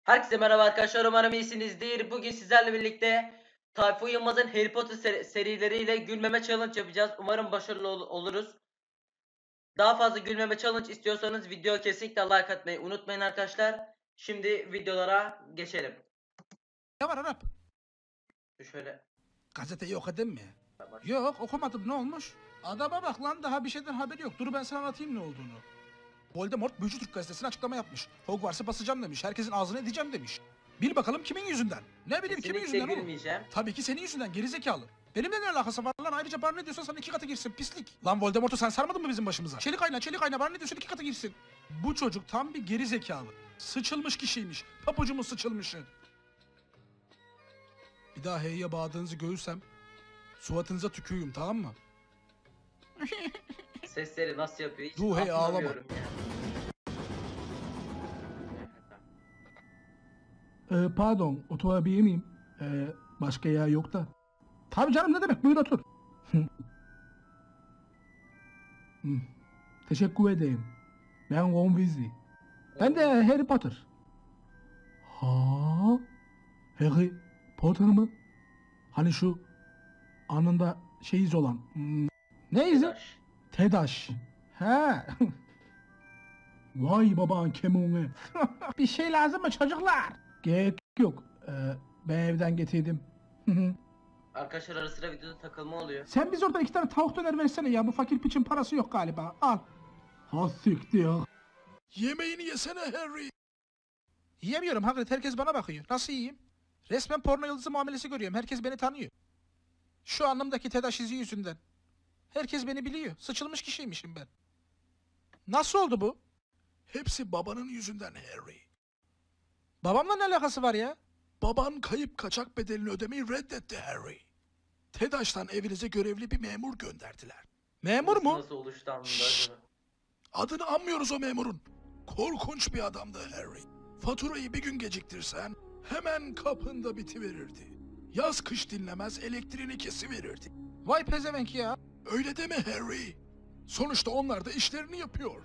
Herkese merhaba arkadaşlar, umarım iyisinizdir. Bugün sizlerle birlikte Tayfun Yılmaz'ın Harry Potter serileriyle gülmeme challenge yapacağız. Umarım başarılı oluruz. Daha fazla gülmeme challenge istiyorsanız video kesinlikle like atmayı unutmayın arkadaşlar. Şimdi videolara geçelim. Ne var Arap? Şöyle. Gazeteyi okudun mu? Yok okumadım, ne olmuş? Adama bak lan, daha bir şeyden haberi yok. Dur ben sana anlatayım ne olduğunu. Voldemort Büyücü Türk gazetesine açıklama yapmış. Hogwarts'ı basacağım demiş. Herkesin ağzını edeceğim demiş. Bil bakalım kimin yüzünden? Ne bileyim kimin yüzünden oğlum? Tabii ki senin yüzünden gerizekalı. Benimle ne alakası var lan? Ayrıca bana ne diyorsan sana 2 katı girsin pislik. Lan Voldemort'u sen sarmadın mı bizim başımıza? Çelik ayna bana ne diyorsan 2 katı girsin. Bu çocuk tam bir gerizekalı. Sıçılmış kişiymiş. Papucumuz sıçılmışı. Bir daha heyye bağladığınızı görürsem suratınıza tükürüyüm, tamam mı? Sesleri nasıl yapıyor hiç Dur hey, ağlama. anlamıyorum ya. Pardon, oturabilir miyim? Başka yer yok da. Tabii canım, ne demek, buyur otur. Teşekkür ederim. Ben Ron Weasley. Ben de Harry Potter. Ha? Harry Potter mı? Hani şu anında iz olan. Ne izi? TEDAŞ. He. Vay baban kemune. Bir şey lazım mı çocuklar? Gerek yok. Ben evden getirdim. Arkadaşlar ara sıra videoda takılma oluyor. Sen biz oradan 2 tane tavuk döner versene ya. Bu fakir piçin parası yok galiba. Al. Ha siktir. Yemeğini yesene Harry. Yiyemiyorum Hagrid. Herkes bana bakıyor. Nasıl yiyeyim? Resmen porno yıldızı muamelesi görüyorum. Herkes beni tanıyor. Şu anlamdaki TEDAŞ izi yüzünden. Herkes beni biliyor. Sıçılmış kişiymişim ben. Nasıl oldu bu? Hepsi babanın yüzünden Harry. Babamla ne alakası var ya? Baban kayıp kaçak bedelini ödemeyi reddetti Harry. TEDAŞ'tan evinize görevli bir memur gönderdiler. Memur mu? Nasıl oluştu anında acaba? Adını anmıyoruz o memurun. Korkunç bir adamdı Harry. Faturayı bir gün geciktirsen hemen kapında bitiverirdi. Yaz kış dinlemez, elektriğini kesiverirdi. Vay pezevenk ya. Öyle deme Harry. Sonuçta onlar da işlerini yapıyor.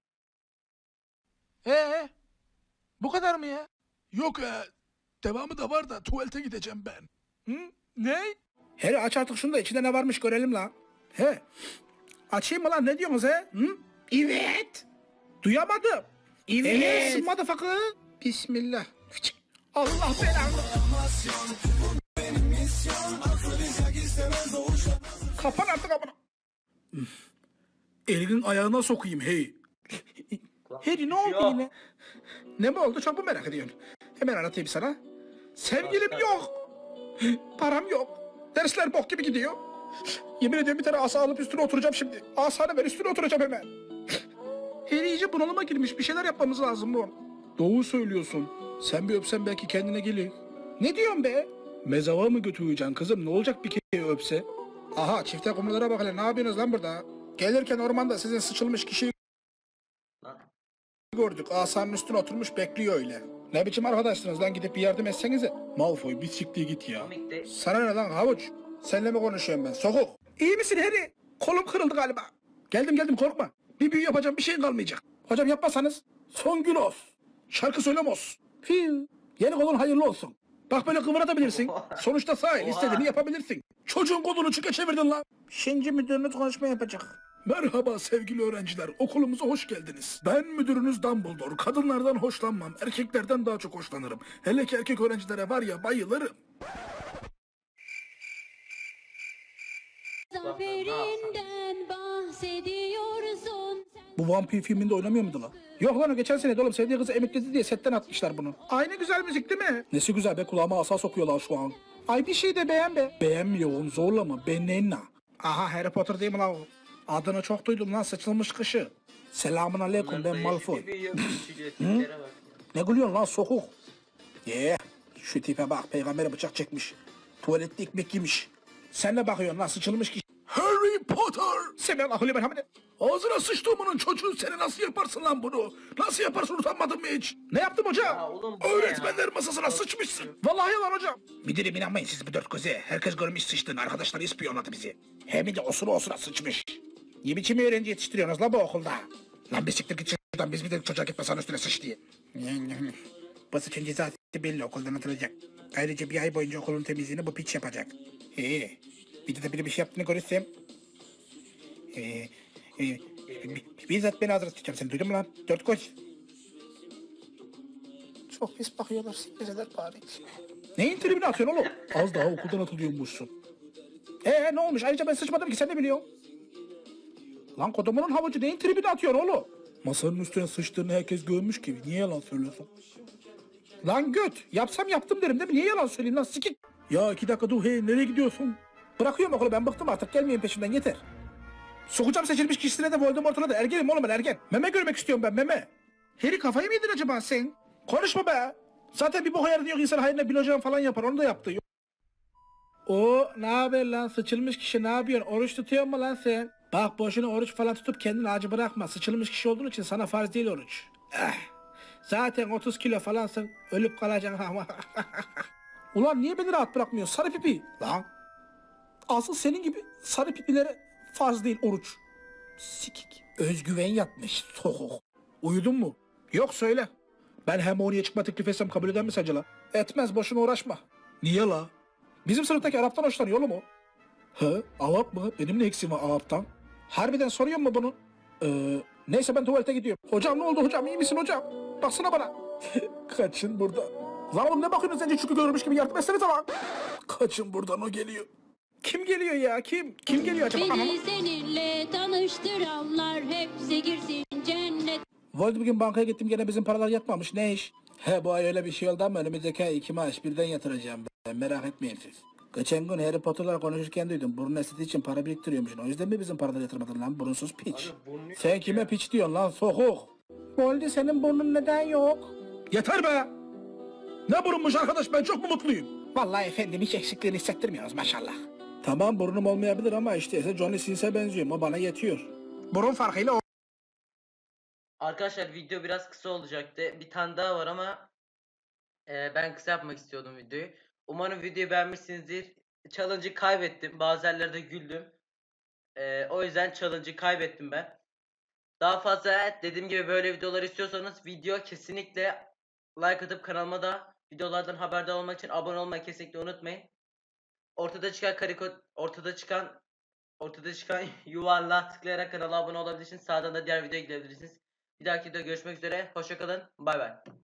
Bu kadar mı ya? Yok devamı da var da tuvalete gideceğim ben. Ne? Harry aç artık şunu da içinde ne varmış görelim la. He. Açayım mı lan, ne diyorsunuz he? Evet. Duyamadım. Evet. Motherfucker. Bismillah. Allah belanı. Kapan artık amına. Elinin ayağına sokayım hey. Harry ne oldu yine? Ne mi oldu, çok mu merak ediyorsun? Hemen anlatayım sana. Sevgilim yok. Param yok. Dersler bok gibi gidiyor. Yemin ediyorum bir tane asa alıp üstüne oturacağım şimdi. Asanı ver, üstüne oturacağım hemen. Harry iyice bunalıma girmiş, bir şeyler yapmamız lazım bu. Doğru söylüyorsun. Sen bir öpsen belki kendine gelir. Ne diyorsun be? Mezava mı götüreceksin kızım, ne olacak bir kere öpse? Aha, çifte kumrulara bak hele, ne yapıyorsunuz lan burada? Gelirken ormanda sizin sıçılmış kişiyi gördük. Asanın üstüne oturmuş bekliyor öyle. Ne biçim arkadaşsınız lan, gidip bir yardım etsenize. Malfoy bir siktir git ya. Sana ne lan havuç? Seninle mi konuşuyorum ben? Sokuk. İyi misin Harry? Kolum kırıldı galiba. Geldim korkma. Bir büyü yapacağım, bir şeyin kalmayacak. Hocam yapmasanız. Son gün olsun. Şarkı söylemos. Yeni kolun hayırlı olsun. Bak böyle kıvırabilirsin. Sonuçta sağ el, istediğini yapabilirsin. Çocuğun kolunu çüke çevirdin lan. Şimdi müdürünüz konuşma yapacak. Merhaba sevgili öğrenciler, okulumuza hoş geldiniz. Ben müdürünüz Dumbledore. Kadınlardan hoşlanmam, erkeklerden daha çok hoşlanırım. Hele ki erkek öğrencilere var ya, bayılırım. Zaferinden bahsediyorsun. Bu Vampir filminde oynamıyor muydu lan? Yok lan, o geçen sene oğlum, sevdiği kızı emekledi diye setten atmışlar bunu. Aynı güzel müzik değil mi? Nesi güzel be, kulağıma asa sokuyorlar şu an. Ay bir şey de beğen be. Beğenmiyorum, zorlama, benenna. Aha, Harry Potter değil mi lan o? Adını çok duydum lan, sıçılmış kışı. Selamun aleyküm, ben Malfoy. Ne gülüyorsun lan sokuk? Şu tipe bak, peygambere bıçak çekmiş. Tuvalette ekmek yemiş. Sen ne bakıyorsun lan, sıçılmış kişi? Harry Potter! Semelahülümerhamine. Ağzına sıçtığımının çocuğu, seni nasıl yaparsın lan bunu? Nasıl yaparsın, utanmadın mı hiç? Ne yaptım hocam? Öğretmenler masasına sıçmışsın. Vallahi lan hocam. Müdürüm inanmayın siz bu dört göze. Herkes görmüş sıçtığını, arkadaşlar ispiyonladı bizi. Hem de osura sıçmış. Ne biçim öğrenci yetiştiriyorsunuz la bu okulda? Lan bir siktir git şuradan, biz bir de çocuğa gitmesen üstüne sıç diye. Bu suçun cezası belli, okuldan atılacak. Ayrıca bir ay boyunca okulun temizliğini bu piç yapacak. Videoda biri bir şey yaptığını görürsem... Ee, bizzat ben hazır tutacağım seni, duydun mu lan? Dört koş. Çok pis bakıyorlar, sikmeseler bari. Neyin tribine atıyorsun oğlum? Az daha okuldan atılıyormuşsun. Ne olmuş? Ayrıca ben sıçmadım ki, sen de biliyorsun. Lan kodumunun havucu, neyin tribine atıyorsun oğlum? Masanın üstüne sıçtığını herkes görmüş gibi. Niye yalan söylüyorsun? Lan göt, yapsam yaptım derim değil mi? Niye yalan söyleyeyim lan, sikik. Ya 2 dakika dur, nereye gidiyorsun? Bırakıyorum okulu, ben bıktım artık, gelmeyin peşimden, yeter. Sokacağım seçilmiş kişisine de Voldemort'una da, ergenim oğlum ben, ergen. Meme görmek istiyorum ben, meme. Harry kafayı mı yedin acaba sen? Konuşma be. Zaten bir boka yardı yok, insan hayrına bilocan falan yapar, onu da yaptı. O ne haber lan, sıçılmış kişi, ne yapıyorsun? Oruç tutuyor mu lan sen? Bak boşuna oruç falan tutup kendini acı bırakma. Sıçılmış kişi olduğun için sana farz değil oruç. Zaten 30 kilo falansın, ölüp kalacaksın ama. Ulan niye beni rahat bırakmıyorsun sarı pipi? Lan. Asıl senin gibi sarı pipilere farz değil oruç. Sikik. Özgüven yatmış. Soğuk. Uyudun mu? Yok, söyle. Ben hem oraya çıkma teklif etsem kabul eder mi sence la? Etmez, boşuna uğraşma. Niye la? Bizim sınıftaki Arap'tan hoşlanıyor oğlum o. He? Arap mı? Benim ne eksiğim var Arap'tan? Harbiden soruyor mu bunu? Neyse ben tuvalete gidiyorum. Hocam ne oldu hocam, iyi misin hocam? Baksana bana. Kaçın burada. Lan oğlum ne bakıyorsunuz, sence çünkü görmüş gibi yardım etsenize lan. Kaçın buradan, o geliyor. Kim geliyor ya, kim? Kim geliyor acaba? Beni seninle tanıştıranlar hepsi girsin cennet. Voldi bugün bankaya gittim, gene bizim paralar yatmamış, ne iş? He, bu ay öyle bir şey oldu ama önümüzdeki ay 2 maaş birden yatıracağım ben, merak etmeyin siz. Geçen gün Harry Potter'la konuşurken duydum, burun estetiği için para biriktiriyormuşsun, o yüzden mi bizim paraları yatırmadın lan, burunsuz piç? Sen kime piç diyorsun lan, sokuk? Voldi senin burnun neden yok? Yeter be! Ne burunmuş arkadaş, ben çok mu mutluyum? Vallahi efendim hiç eksikliğini hissettirmiyoruz maşallah. Tamam, burnum olmayabilir ama işte Johnny Sins'e benziyorum, o bana yetiyor. Burun farkıyla o... Arkadaşlar video biraz kısa olacaktı. Bir tane daha var ama ben kısa yapmak istiyordum videoyu. Umarım videoyu beğenmişsinizdir. Challenge'ı kaybettim. Bazı yerlerde güldüm. O yüzden challenge'ı kaybettim ben. Daha fazla dediğim gibi böyle videolar istiyorsanız video kesinlikle like atıp kanalıma da videolardan haberdar olmak için abone olmayı kesinlikle unutmayın. Ortada çıkan yuvarlığa tıklayarak kanala abone olabilirsiniz. Sağdan da diğer videoya gidebilirsiniz. Bir dahaki videoda görüşmek üzere. Hoşça kalın. Bay bay.